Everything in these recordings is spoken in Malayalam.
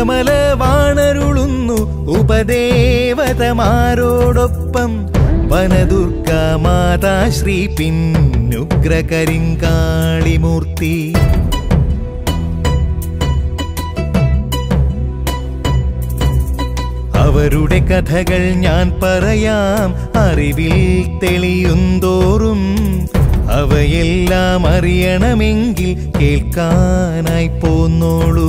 വേങ്കമല വാണരുളുന്നു ഉപദേവതമാരോടൊപ്പം വനദുർഗ മാതാ ശ്രീ പിന്നുഗ്ര കരിങ്കാളിമൂർത്തി. അവരുടെ കഥകൾ ഞാൻ പറയാം, അറിവിൽ തെളിയുന്തോറും അവയെല്ലാം അറിയണമെങ്കിൽ കേൾക്കാനായി പോന്നോളൂ.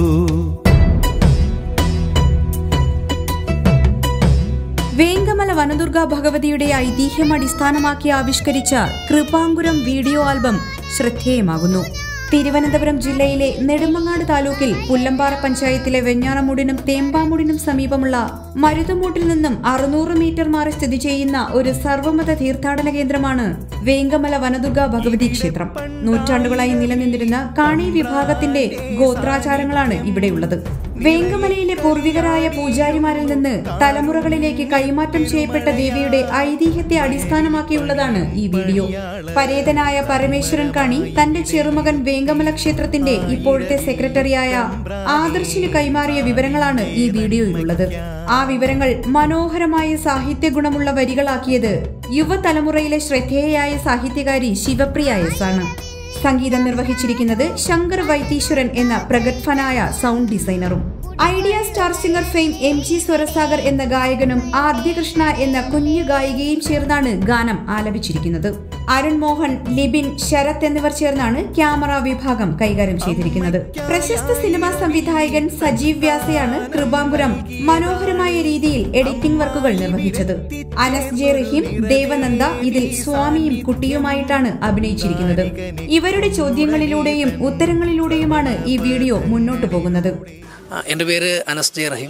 വേങ്കമല വനദുർഗ ഭഗവതിയുടെ ഐതിഹ്യം അടിസ്ഥാനമാക്കി ആവിഷ്കരിച്ച കൃപാങ്കുരം വീഡിയോ ആൽബം ശ്രദ്ധേയമാകുന്നു. തിരുവനന്തപുരം ജില്ലയിലെ നെടുമങ്ങാട് താലൂക്കിൽ പുല്ലമ്പാറ പഞ്ചായത്തിലെ വെഞ്ഞാറമൂടിനും തേമ്പാമൂടിനും സമീപമുള്ള മരുതുമൂട്ടിൽ നിന്നും 600 മീറ്റർ മാറി സ്ഥിതി ചെയ്യുന്ന ഒരു സർവ്വമത തീർത്ഥാടന കേന്ദ്രമാണ് വേങ്കമല വനദുർഗ ഭഗവതി ക്ഷേത്രം. നൂറ്റാണ്ടുകളായി നിലനിന്നിരുന്ന കാണി വിഭാഗത്തിന്റെ ഗോത്രാചാരങ്ങളാണ് ഇവിടെയുള്ളത്. വേങ്കമലയിലെ പൂർവികരായ പൂജാരിമാരിൽ നിന്ന് തലമുറകളിലേക്ക് കൈമാറ്റം ചെയ്യപ്പെട്ട ദേവിയുടെ ഐതിഹ്യത്തെ അടിസ്ഥാനമാക്കിയുള്ളതാണ് ഈ വീഡിയോ. പരേതനായ പരമേശ്വരൻ കാണി തന്റെ ചെറുമകൻ വേങ്കമല ക്ഷേത്രത്തിന്റെ ഇപ്പോഴത്തെ സെക്രട്ടറിയായ ആദർശിന് കൈമാറിയ വിവരങ്ങളാണ് ഈ വീഡിയോയിലുള്ളത്. ആ വിവരങ്ങൾ മനോഹരമായ സാഹിത്യ ഗുണമുള്ള വരികളാക്കിയത് യുവതലമുറയിലെ ശ്രദ്ധേയയായ സാഹിത്യകാരി ശിവപ്രിയ എസ് ആണ്. സംഗീതം നിർവഹിച്ചിരിക്കുന്നത് ശങ്കർ വൈത്തീശ്വരൻ എന്ന പ്രഗത്ഭനായ സൗണ്ട് ഡിസൈനറും. Idea Star Singer fame MG Swarasagar എന്ന ഗായകനും ആദ്യകൃഷ്ണ എന്ന കുഞ്ഞു ഗായികയും ചേർന്നാണ് ഗാനം ആലപിച്ചിരിക്കുന്നത്. അരുൺ മോഹൻ, ലിബിൻ, ശരത് എന്നിവർ ചേർന്നാണ് ക്യാമറ വിഭാഗം കൈകാര്യം ചെയ്തിരിക്കുന്നത്. പ്രശസ്ത സിനിമാ സംവിധായകൻ സജീവ് വ്യാസയാണ് കൃപാങ്കുരം മനോഹരമായ രീതിയിൽ എഡിറ്റിംഗ് വർക്കുകൾ നിർവഹിച്ചത്. അനസ് ജെ റഹീം, ദേവനന്ദ ഇതിൽ സ്വാമിയും കുട്ടിയുമായിട്ടാണ് അഭിനയിച്ചിരിക്കുന്നത്. ഇവരുടെ ചോദ്യങ്ങളിലൂടെയും ഉത്തരങ്ങളിലൂടെയുമാണ് ഈ വീഡിയോ മുന്നോട്ടു പോകുന്നത്. എൻ്റെ പേര് അനസ് ജെ റഹീം.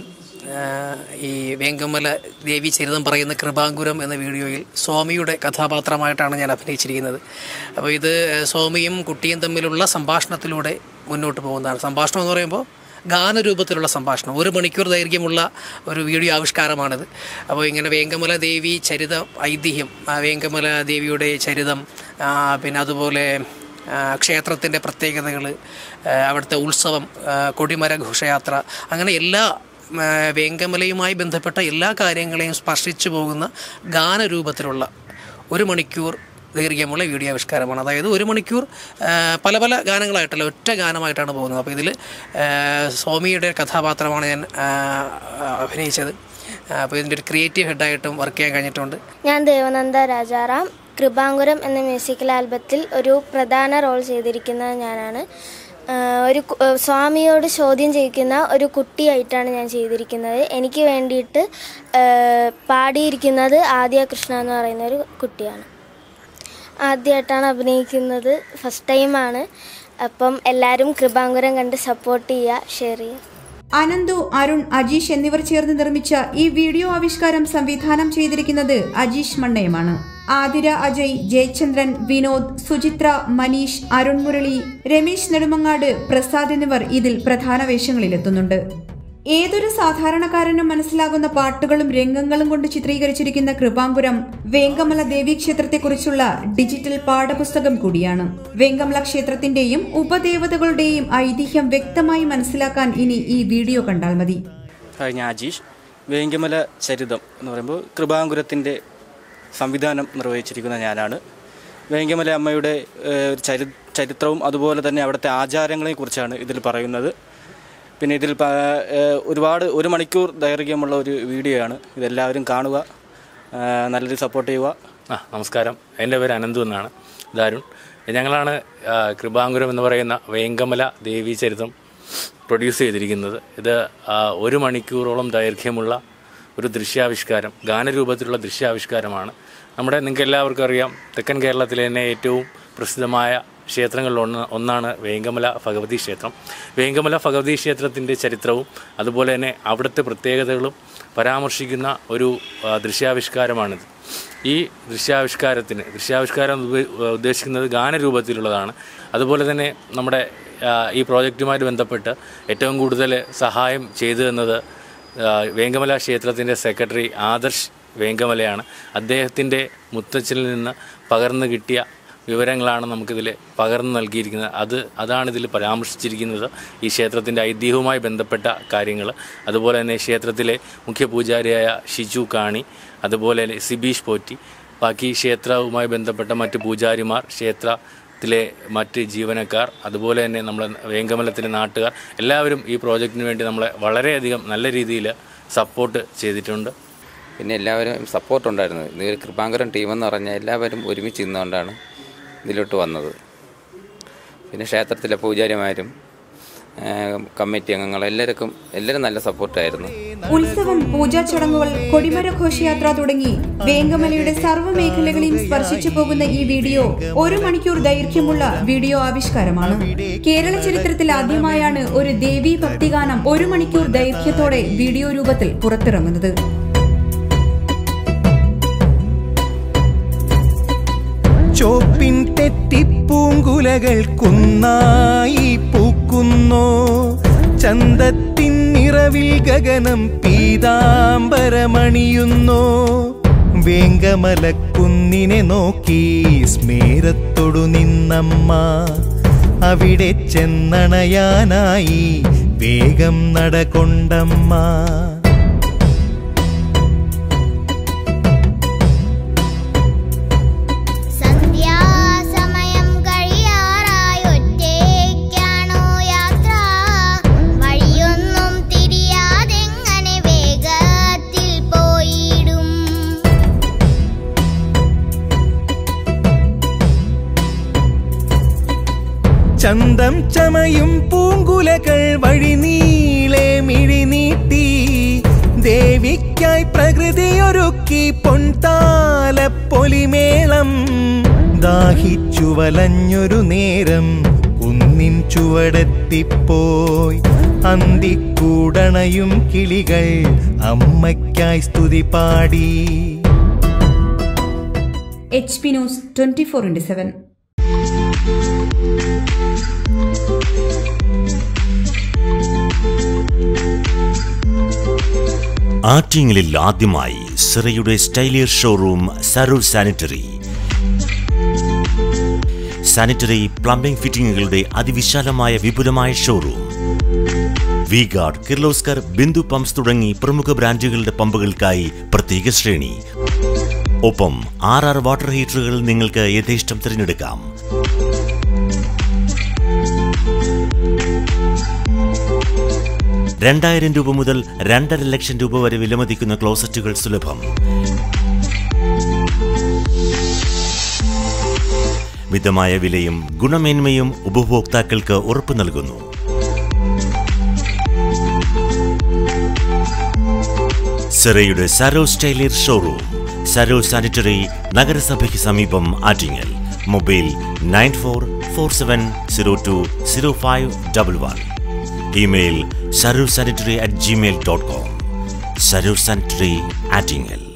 ഈ വേങ്കമല ദേവി ചരിതം പറയുന്ന കൃപാങ്കുരം എന്ന വീഡിയോയിൽ സ്വാമിയുടെ കഥാപാത്രമായിട്ടാണ് ഞാൻ അഭിനയിച്ചിരിക്കുന്നത്. അപ്പോൾ ഇത് സ്വാമിയും കുട്ടിയും തമ്മിലുള്ള സംഭാഷണത്തിലൂടെ മുന്നോട്ട് പോകുന്നതാണ്. സംഭാഷണം എന്ന് പറയുമ്പോൾ ഗാനരൂപത്തിലുള്ള സംഭാഷണം, 1 മണിക്കൂർ ദൈർഘ്യമുള്ള ഒരു വീഡിയോ ആവിഷ്കാരമാണിത്. അപ്പോൾ ഇങ്ങനെ വേങ്കമല ദേവി ചരിത ഐതിഹ്യം, വേങ്കമല ദേവിയുടെ ചരിതം, പിന്നെ അതുപോലെ ക്ഷേത്രത്തിൻ്റെ പ്രത്യേകതകൾ, അവിടുത്തെ ഉത്സവം, കൊടിമര ഘോഷയാത്ര, അങ്ങനെ എല്ലാ വേങ്കമലയുമായി ബന്ധപ്പെട്ട എല്ലാ കാര്യങ്ങളെയും സ്പർശിച്ചു പോകുന്ന ഗാനരൂപത്തിലുള്ള 1 മണിക്കൂർ ദൈർഘ്യമുള്ള വീഡിയോ ആവിഷ്കാരമാണ്. അതായത് 1 മണിക്കൂർ പല പല ഗാനങ്ങളായിട്ടല്ല, ഒറ്റ ഗാനമായിട്ടാണ് പോകുന്നത്. അപ്പോൾ ഇതിൽ സ്വാമിയുടെ കഥാപാത്രമാണ് ഞാൻ അഭിനയിച്ചത്. അപ്പോൾ ഇതിൻ്റെ ഒരു ക്രിയേറ്റീവ് ഹെഡായിട്ടും വർക്ക് ചെയ്യാൻ കഴിഞ്ഞിട്ടുണ്ട്. ഞാൻ ദേവനന്ദ രാജാറാം. കൃപാങ്കുരം എന്ന മ്യൂസിക്കൽ ആൽബത്തിൽ ഒരു പ്രധാന റോൾ ചെയ്തിരിക്കുന്നത് ഞാനാണ്. ഒരു സ്വാമിയോട് ചോദ്യം ചെയ്യിക്കുന്ന ഒരു കുട്ടിയായിട്ടാണ് ഞാൻ ചെയ്തിരിക്കുന്നത്. എനിക്ക് വേണ്ടിയിട്ട് പാടിയിരിക്കുന്നത് ആദ്യകൃഷ്ണ എന്ന് പറയുന്ന ഒരു കുട്ടിയാണ്. ആദ്യമായിട്ടാണ് അഭിനയിക്കുന്നത്, ഫസ്റ്റ് ടൈമാണ്. അപ്പം എല്ലാവരും കൃപാങ്കുരം കണ്ട് സപ്പോർട്ട് ചെയ്യുക, ഷെയർ ചെയ്യുക. അനന്തു, അരുൺ, അജീഷ് എന്നിവർ ചേർന്ന് നിർമ്മിച്ച ഈ വീഡിയോ ആവിഷ്കാരം സംവിധാനം ചെയ്തിരിക്കുന്നത് അജീഷ് മണ്ണയമാണ്. ആതിര, അജയ്, ജയചന്ദ്രൻ, വിനോദ്, സുചിത്ര, മനീഷ്, അരുൺ മുരളി, രമേശ് നെടുമങ്ങാട്, പ്രസാദ് എന്നിവർ ഇതിൽ പ്രധാന വേഷങ്ങളിലെത്തുന്നുണ്ട്. ഏതൊരു സാധാരണക്കാരനും മനസ്സിലാകുന്ന പാട്ടുകളും രംഗങ്ങളും കൊണ്ട് ചിത്രീകരിച്ചിരിക്കുന്ന കൃപാങ്കുരം വേങ്കമല ദേവീക്ഷേത്രത്തെക്കുറിച്ചുള്ള ഡിജിറ്റൽ പാഠപുസ്തകം കൂടിയാണ്. വേങ്കമല ക്ഷേത്രത്തിന്റെയും ഉപദേവതകളുടെയും ഐതിഹ്യം വ്യക്തമായി മനസ്സിലാക്കാൻ ഇനി ഈ വീഡിയോ കണ്ടാൽ മതി. ഞാൻ അജീഷ്. വേങ്കമല ചരിതം എന്ന് പറയുമ്പോൾ കൃപാങ്കുരത്തിൻ്റെ സംവിധാനം നിർവഹിച്ചിരിക്കുന്ന ഞാനാണ്. വേങ്കമല അമ്മയുടെ ചരിത്രവും അതുപോലെ തന്നെ അവിടുത്തെ ആചാരങ്ങളെയും കുറിച്ചാണ് ഇതിൽ പറയുന്നത്. പിന്നെ ഇതിൽ ഒരുപാട് 1 മണിക്കൂർ ദൈർഘ്യമുള്ള ഒരു വീഡിയോ ആണ്. ഇതെല്ലാവരും കാണുക, നല്ലൊരു സപ്പോർട്ട് ചെയ്യുക. നമസ്കാരം, എൻ്റെ പേര് അനന്തു എന്നാണ്. ഇതാരുൺ. ഞങ്ങളാണ് കൃപാങ്കുരം എന്ന് പറയുന്ന വേങ്കമല ദേവീ ചരിതം പ്രൊഡ്യൂസ് ചെയ്തിരിക്കുന്നത്. ഇത് 1 മണിക്കൂറോളം ദൈർഘ്യമുള്ള ഒരു ദൃശ്യാവിഷ്കാരം, ഗാനരൂപത്തിലുള്ള ദൃശ്യാവിഷ്കാരമാണ്. നിങ്ങൾക്ക് എല്ലാവർക്കും അറിയാം, തെക്കൻ കേരളത്തിലെ തന്നെ ഏറ്റവും പ്രസിദ്ധമായ ക്ഷേത്രങ്ങളിലൊന്നാണ് വേങ്കമല ഭഗവതി ക്ഷേത്രം. വേങ്കമല ഭഗവതി ക്ഷേത്രത്തിൻ്റെ ചരിത്രവും അതുപോലെ തന്നെ അവിടുത്തെ പ്രത്യേകതകളും പരാമർശിക്കുന്ന ഒരു ദൃശ്യാവിഷ്കാരമാണിത്. ഈ ദൃശ്യാവിഷ്കാരം ഉദ്ദേശിക്കുന്നത് ഗാനരൂപത്തിലുള്ളതാണ്. അതുപോലെ തന്നെ നമ്മുടെ ഈ പ്രോജക്റ്റുമായിട്ട് ബന്ധപ്പെട്ട് ഏറ്റവും കൂടുതൽ സഹായം ചെയ്തു തന്നത് വേങ്കമല ക്ഷേത്രത്തിൻ്റെ സെക്രട്ടറി ആദർശ് വേങ്കമലയാണ്. അദ്ദേഹത്തിൻ്റെ മുത്തച്ഛനിൽ നിന്ന് പകർന്നു കിട്ടിയ വിവരങ്ങളാണ് നമുക്കിതിൽ പകർന്നു നൽകിയിരിക്കുന്നത്. അതാണ് ഇതിൽ പരാമർശിച്ചിരിക്കുന്നത്. ഈ ക്ഷേത്രത്തിൻ്റെ ഐതിഹ്യവുമായി ബന്ധപ്പെട്ട കാര്യങ്ങൾ, അതുപോലെ തന്നെ ക്ഷേത്രത്തിലെ മുഖ്യ പൂജാരിയായ ഷിജു കാണി, അതുപോലെ സിബീഷ് പോറ്റി, ബാക്കി ക്ഷേത്രവുമായി ബന്ധപ്പെട്ട മറ്റ് പൂജാരിമാർ, ക്ഷേത്രത്തിലെ മറ്റ് ജീവനക്കാർ, അതുപോലെ തന്നെ നമ്മളെ വേങ്കമലത്തിലെ നാട്ടുകാർ എല്ലാവരും ഈ പ്രോജക്റ്റിന് വേണ്ടി നമ്മളെ വളരെയധികം നല്ല രീതിയിൽ സപ്പോർട്ട് ചെയ്തിട്ടുണ്ട്. പിന്നെ എല്ലാവരും സപ്പോർട്ടുണ്ടായിരുന്നു. ഇത് കൃപാങ്കരം ടീമെന്ന് പറഞ്ഞാൽ എല്ലാവരും ഒരുമിച്ച് നിന്നുകൊണ്ടാണ് ഇതിലോട്ട് വന്നത്. പിന്നെ ക്ഷേത്രത്തിലെ പൂജാരിമാരും കമ്മിറ്റി അംഗങ്ങൾ എല്ലാവരും നല്ല സപ്പോർട്ടായിരുന്നു. ഉത്സവം, പൂജാ ചടങ്ങുകൾ, കൊടിമര ഘോഷയാത്ര തുടങ്ങി വേങ്കമലയുടെ സർവ്വ മേഖലകളെയും സ്പർശിച്ചു പോകുന്ന ഈ വീഡിയോ 1 മണിക്കൂർ ദൈർഘ്യമുള്ള വീഡിയോ ആവിഷ്കാരമാണ്. കേരള ചരിത്രത്തിൽ ആദ്യമായാണ് ഒരു ദേവീ ഭക്തിഗാനം 1 മണിക്കൂർ ദൈർഘ്യത്തോടെ വീഡിയോ രൂപത്തിൽ പുറത്തിറങ്ങുന്നത്. ചോപ്പിൻ തെറ്റിപ്പൂങ്കുലകൾ കുന്നായി പൂക്കുന്നോ, ചന്തത്തിൻ നിറവിൽ ഗഗനം പീതാംബരമണിയുന്നോ, വേങ്കമലക്കുന്നിനെ നോക്കി സ്മേരത്തൊടു നിന്നമ്മ, അവിടെ ചെന്നണയാനായി വേഗം നടകൊണ്ടമ്മ. ചന്തം ചമയും പൂങ്കുലകൾ വഴി നീളെ മിഴിനീട്ടി, ദേവിക്കായി പ്രകൃതിയൊരുക്കി പൊൻതാലപ്പൊലിമേളം. ദാഹിച്ചു വലഞ്ഞൊരു നേരം കുന്നിൻ ചുവടെത്തിപ്പോയി, അന്തിക്കൂടണയും കിളികൾ അമ്മയ്ക്കായി സ്തുതി പാടി. HP news 24/7. ആറ്റിങ്ങലിൽ ആദ്യമായി സിറയുടെ സ്റ്റൈലിയർ ഷോറൂം സരൂർ സാനിറ്ററി പ്ലംബിംഗ് ഫിറ്റിംഗുകളുടെ അതിവിശാലമായ വിപുലമായ ഷോറൂം. വി-ഗാർഡ്, കിർലോസ്കർ, ബിന്ദു പമ്പ്സ് തുടങ്ങി പ്രമുഖ ബ്രാൻഡുകളുടെ പമ്പുകൾക്കായി പ്രത്യേക ശ്രേണി. ഒപ്പം 6 വാട്ടർ ഹീറ്ററുകൾ നിങ്ങൾക്ക് യഥേഷ്ടം തിരഞ്ഞെടുക്കാം. ₹2,000 മുതൽ 2.5 ലക്ഷം വരെ വിലമതിക്കുന്ന ക്ലോസറ്റുകൾ സുലഭം. മിതമായ വിലയും ഗുണമേന്മയും ഉപഭോക്താക്കൾക്ക് ഉറപ്പു നൽകുന്നു. സിറയുടെ സരോ സ്റ്റൈലിയർ ഷോറൂം, സരോ സാനിറ്ററി, നഗരസഭയ്ക്ക് സമീപം, Attingal. Mobile 9447020511. Email sarursanitary@gmail.com. Sarur Sanitary, Attingel.